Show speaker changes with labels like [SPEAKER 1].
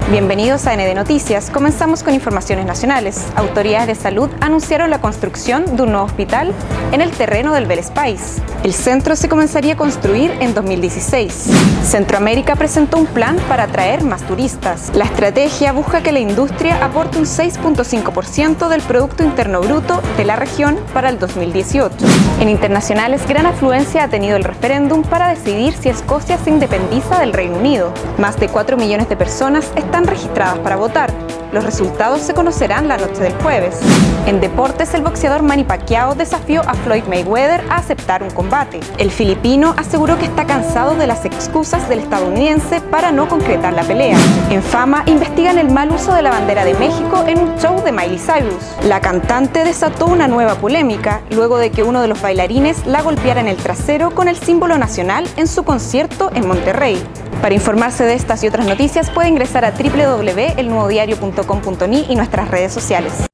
[SPEAKER 1] Bienvenidos a ND Noticias. Comenzamos con informaciones nacionales. Autoridades de salud anunciaron la construcción de un nuevo hospital en el terreno del Vélez Páez. El centro se comenzaría a construir en 2016. Centroamérica presentó un plan para atraer más turistas. La estrategia busca que la industria aporte un 6.5% del Producto Interno Bruto de la región para el 2018. En internacionales, gran afluencia ha tenido el referéndum para decidir si Escocia se independiza del Reino Unido. Más de 4 millones de personas están registradas para votar. Los resultados se conocerán la noche del jueves. En deportes, el boxeador Manny Pacquiao desafió a Floyd Mayweather a aceptar un combate. El filipino aseguró que está cansado de las excusas del estadounidense para no concretar la pelea. En Fama, investigan el mal uso de la bandera de México en un show de Miley Cyrus. La cantante desató una nueva polémica luego de que uno de los bailarines la golpeara en el trasero con el símbolo nacional en su concierto en Monterrey. Para informarse de estas y otras noticias puede ingresar a www.elnuevodiario.com.ni y nuestras redes sociales.